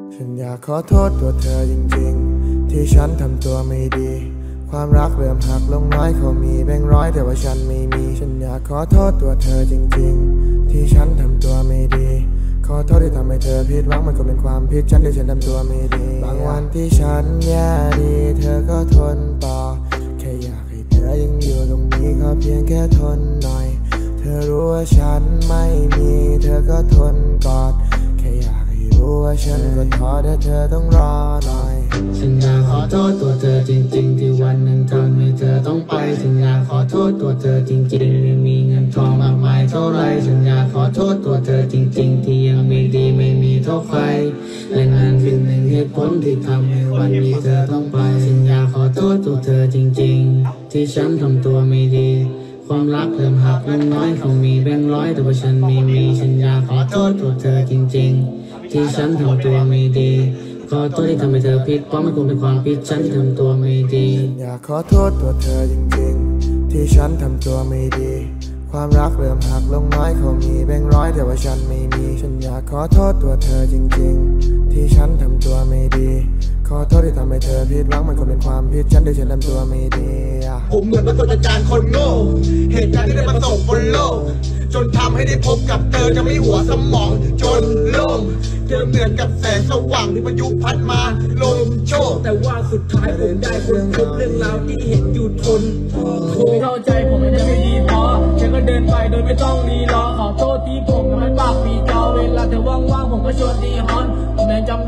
ฉันอยากขอโทษตัวเธอจริงๆที่ฉันทำตัวไม่ดีความรักเริ่มหักลงน้อยเขามีแบงค์ร้อยแต่ว่าฉันไม่มีฉันอยากขอโทษตัวเธอจริงๆที่ฉันทำตัวไม่ดีขอโทษที่ทำให้เธอผิดหวังมันก็เป็นความผิดฉันที่ฉันทำตัวไม่ดีบางวันที่ฉันแย่ดีเธอก็ทนต่อแค่อยากให้เธอยังอยู่ตรงนี้ขอเพียงแค่ทนหน่อยเธอรู้ว่าฉันไม่มีเธอก็ทนกอดแค่อยากให้รู้ว่าฉันก็ท้อแต่เธอต้องรอหน่อยฉันอยากขอโทษตัวเธอจริงๆที่วันหนึ่งทำให้เธอต้องไปฉันอยากขอโทษตัวเธอจริงๆไม่มีเงินทองมากมายเท่าไรฉันอยากขอโทษตัวเธอจริงๆที่ยังไม่ดีไม่มีเท่าใครและนั่นเป็นหนึ่งเหตุผลที่ทำให้วันนี้เธอต้องไปฉันอยากขอโทษตัวเธอจริงๆที่ฉันทำตัวไม่ดีความรักเริ่มหักลงน้อยเขามีแบงค์ร้อยแต่ว่าฉันไม่มีฉันอยากขอโทษตัวเธอจริงๆที่ฉันทำตัวไม่ดีขอโทษที่ทำให้เธอผิดเพราะมันคงเป็นความผิดฉันที่ทำตัวไม่ดีอยากขอโทษตัวเธอจริงๆที่ฉันทำตัวไม่ดีความรักเริ่มหักลงน้อยเขามีแบงค์ร้อยแต่ว่าฉันไม่มีฉันอยากขอโทษตัวเธอจริงๆที่ฉันทำตัวไม่ดีขอโทษที่ทำให้เธอผิดหวังมันคงเป็นความผิดฉันที่ฉันทำตัวไม่ดีผมเหมือนประสบการณ์คนโง่เหตุการณ์ที่ได้มาส่งบนโลกจนทำให้ได้พบกับเธอจะไม่หัวสมองจนโล่งเธอเหมือนกับแสงสว่างที่พายุพัดมาลมโชกแต่ว่าสุดท้ายผมได้ค้นพบเรื่องราวที่เห็นอยู่ทนผมไม่เข้าใจผมไม่ได้ไม่ดีพอฉันก็เดินไปโดยไม่ต้องรีรอขอโทษที่ผมทำให้ปากปีจอเวลาเธอว่างๆผมก็ชวนดีฮอนผมยังจำ